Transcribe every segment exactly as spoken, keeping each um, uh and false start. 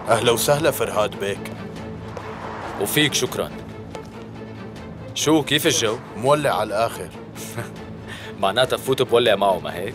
أهلا وسهلا فرهاد بيك. وفيك شكرا. شو كيف الجو؟ مولع على الآخر. معناتها فوت بولع معه، ما هيك؟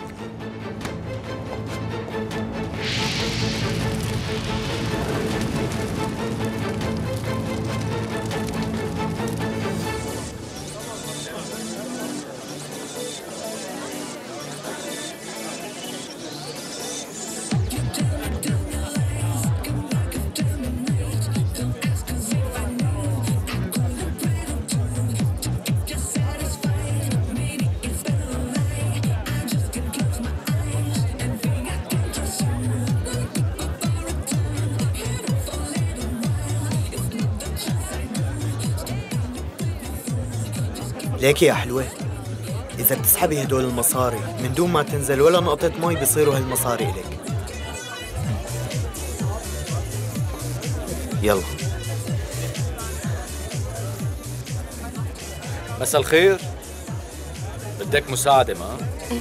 ليكي يا حلوة، إذا بتسحبي هدول المصاري من دون ما تنزل ولا نقطة مي بيصيروا هالمصاري إلك. يلا. مساء الخير، بدك مساعدة ما؟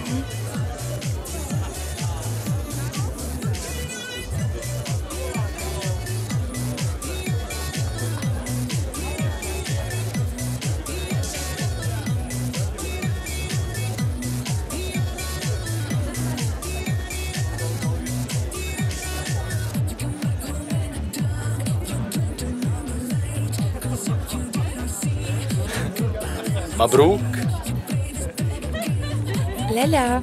مبروك. لا لا،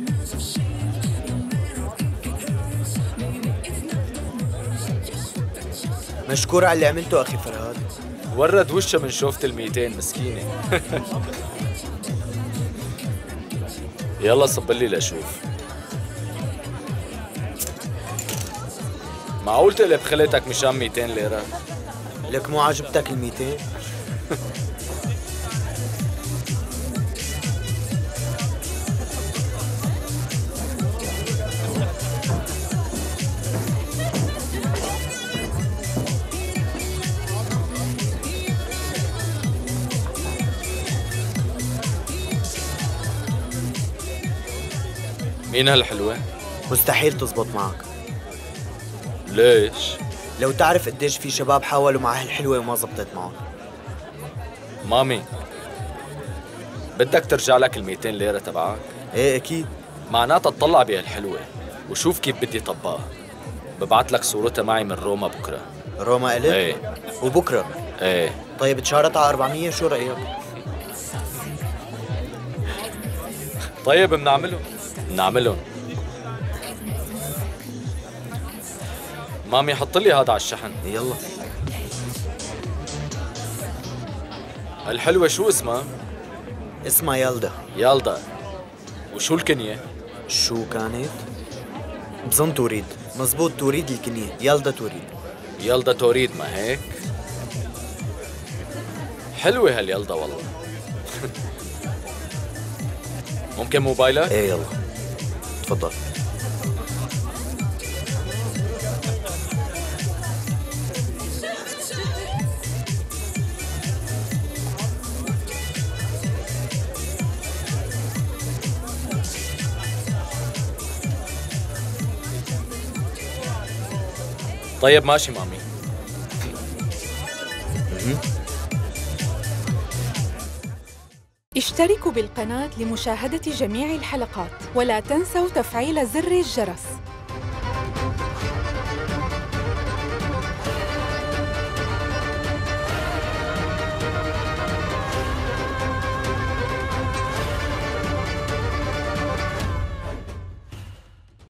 مشكور على اللي عملته أخي فرهاد. ورد وشها من شوفة الميتين مسكينة. يلا صبلي لأشوف. معقول تقلب خلتك مشان ميتين ليرة؟ لك مو عاجبتك الميتين؟ مين هالحلوة؟ مستحيل تزبط معك. ليش؟ لو تعرف قديش في شباب حاولوا مع هالحلوة وما زبطت معهم. مامي، بدك ترجع لك الميتين ليرة تبعك؟ ايه اكيد. معناتها تطلع بهالحلوة وشوف كيف بدي طبقها. ببعت لك صورتها معي من روما بكرة. روما إلك؟ ايه. وبكرة؟ ايه. طيب تشارط على أربعمية، شو رأيك؟ طيب بنعملهم بنعملهم. مامي حط لي هذا على الشحن. يلا. الحلوة شو اسمها؟ اسمها يالدا. يالدا. وشو الكنية؟ شو كانت؟ بظن توريد. مزبوط، توريد الكنية، يالدا توريد. يالدا توريد، ما هيك؟ حلوة هاليالدا والله. ممكن موبايلك؟ ايه يلا تفضل. طيب ماشي مامي. اشتركوا بالقناة لمشاهدة جميع الحلقات، ولا تنسوا تفعيل زر الجرس.